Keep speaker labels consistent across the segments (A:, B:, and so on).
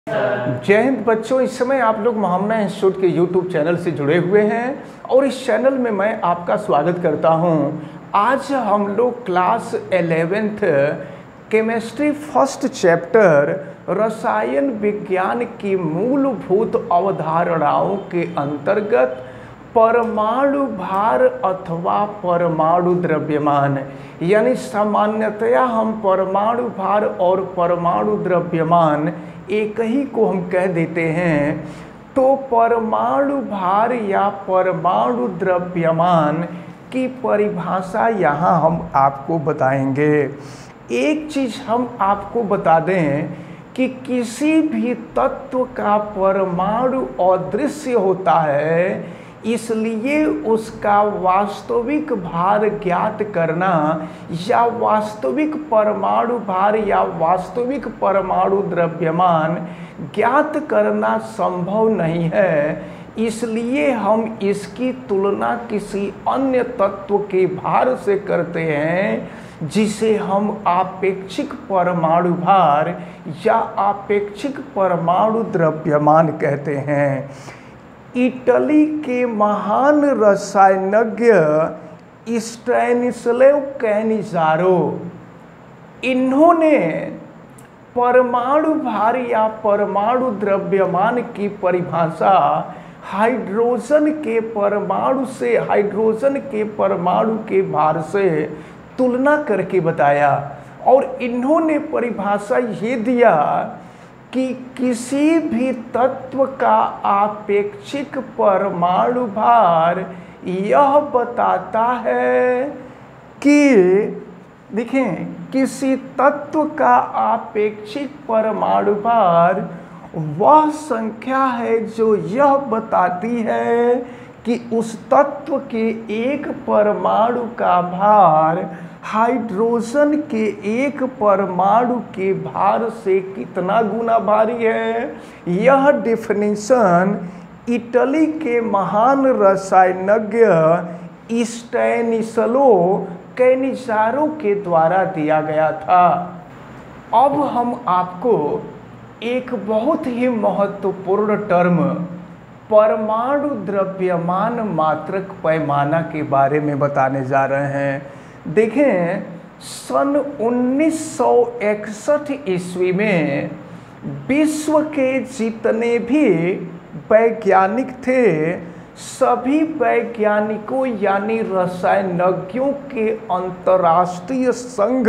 A: जय हिंद बच्चों। इस समय आप लोग मोहम्मद इंस्टीट्यूट के यूट्यूब चैनल से जुड़े हुए हैं और इस चैनल में मैं आपका स्वागत करता हूं। आज हम लोग class 11th chemistry first chapter रसायन विज्ञान की मूलभूत अवधारणाओं के अंतर्गत परमाणु भार अथवा परमाणु द्रव्यमान, यानी सामान्यतया हम परमाणु भार और परमाणु द्रव्यमान एक ही को हम कह देते हैं। तो परमाणु भार या परमाणु द्रव्यमान की परिभाषा यहाँ हम आपको बताएंगे। एक चीज़ हम आपको बता दें कि किसी भी तत्व का परमाणु अदृश्य होता है, इसलिए उसका वास्तविक भार ज्ञात करना या वास्तविक परमाणु भार या वास्तविक परमाणु द्रव्यमान ज्ञात करना संभव नहीं है। इसलिए हम इसकी तुलना किसी अन्य तत्व के भार से करते हैं, जिसे हम आपेक्षिक परमाणु भार या आपेक्षिक परमाणु द्रव्यमान कहते हैं। इटली के महान रसायनज्ञ स्टैनिस्लाव कैनिज़ारो, इन्होंने परमाणु भार या परमाणु द्रव्यमान की परिभाषा हाइड्रोजन के परमाणु के भार से तुलना करके बताया। और इन्होंने परिभाषा ये दिया कि किसी भी तत्व का आपेक्षिक परमाणु भार यह बताता है कि देखें, किसी तत्व का आपेक्षिक परमाणु भार वह संख्या है जो यह बताती है कि उस तत्व के एक परमाणु का भार हाइड्रोजन के एक परमाणु के भार से कितना गुना भारी है। यह डेफिनेशन इटली के महान रसायनज्ञ स्टैनिस्लाव कैनिज़ारो के द्वारा दिया गया था। अब हम आपको एक बहुत ही महत्वपूर्ण टर्म परमाणु द्रव्यमान मात्रक पैमाना के बारे में बताने जा रहे हैं। देखें, सन 1961 ईस्वी में विश्व के जितने भी वैज्ञानिक थे, सभी वैज्ञानिकों यानी रसायनज्ञों के अंतर्राष्ट्रीय संघ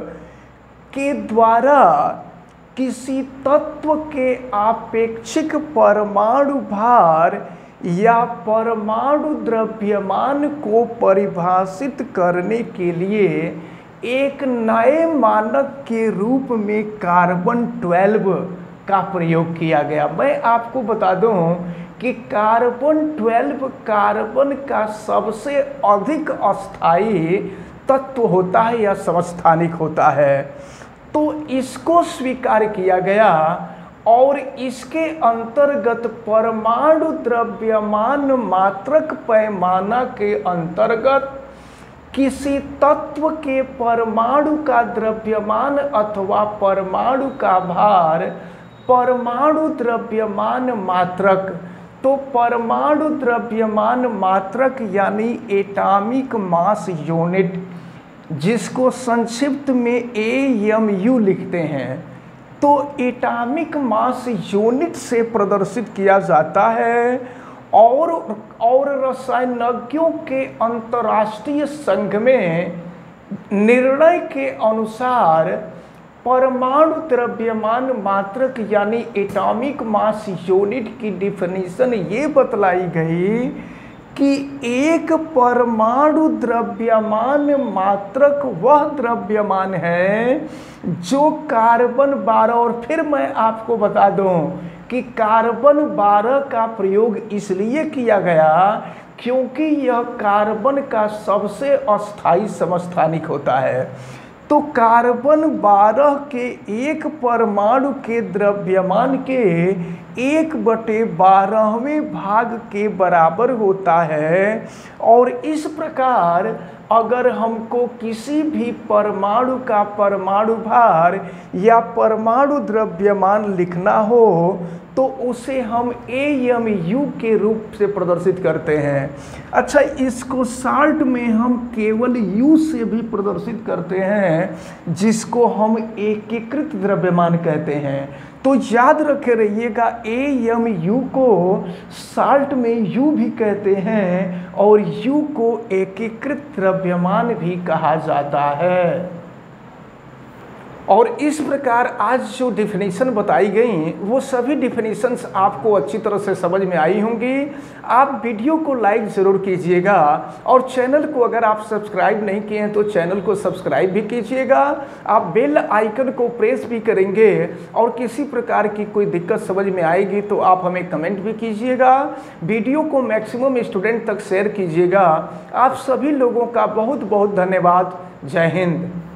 A: के द्वारा किसी तत्व के आपेक्षिक परमाणु भार या परमाणु द्रव्यमान को परिभाषित करने के लिए एक नए मानक के रूप में कार्बन 12 का प्रयोग किया गया। मैं आपको बता दूं कि कार्बन 12 कार्बन का सबसे अधिक अस्थायी तत्व होता है या समस्थानिक होता है। तो इसको स्वीकार किया गया और इसके अंतर्गत परमाणु द्रव्यमान मात्रक पैमाना के अंतर्गत किसी तत्व के परमाणु का द्रव्यमान अथवा परमाणु का भार परमाणु द्रव्यमान मात्रक, तो परमाणु द्रव्यमान मात्रक यानी एटॉमिक मास यूनिट, जिसको संक्षिप्त में AMU लिखते हैं, तो एटॉमिक मास यूनिट से प्रदर्शित किया जाता है। और रसायनज्ञों के अंतर्राष्ट्रीय संघ में निर्णय के अनुसार परमाणु द्रव्यमान मात्रक यानी एटॉमिक मास यूनिट की डिफिनीशन ये बतलाई गई कि एक परमाणु द्रव्यमान मात्रक वह द्रव्यमान है जो कार्बन 12, और फिर मैं आपको बता दूं कि कार्बन 12 का प्रयोग इसलिए किया गया क्योंकि यह कार्बन का सबसे अस्थायी समस्थानिक होता है। तो कार्बन 12 के एक परमाणु के द्रव्यमान के 1/12वें भाग के बराबर होता है। और इस प्रकार अगर हमको किसी भी परमाणु का परमाणु भार या परमाणु द्रव्यमान लिखना हो तो उसे हम AMU के रूप से प्रदर्शित करते हैं। अच्छा, इसको शार्ट में हम केवल U से भी प्रदर्शित करते हैं, जिसको हम एकीकृत द्रव्यमान कहते हैं। तो याद रखे रहिएगा, AMU को शार्ट में U भी कहते हैं और U को एकीकृत द्रव्यमान भी कहा जाता है। और इस प्रकार आज जो डिफिनीशन बताई गई वो सभी डिफिनीशंस आपको अच्छी तरह से समझ में आई होंगी। आप वीडियो को लाइक ज़रूर कीजिएगा और चैनल को अगर आप सब्सक्राइब नहीं किए हैं तो चैनल को सब्सक्राइब भी कीजिएगा। आप बेल आइकन को प्रेस भी करेंगे और किसी प्रकार की कोई दिक्कत समझ में आएगी तो आप हमें कमेंट भी कीजिएगा। वीडियो को मैक्सिमम स्टूडेंट तक शेयर कीजिएगा। आप सभी लोगों का बहुत बहुत धन्यवाद। जय हिंद।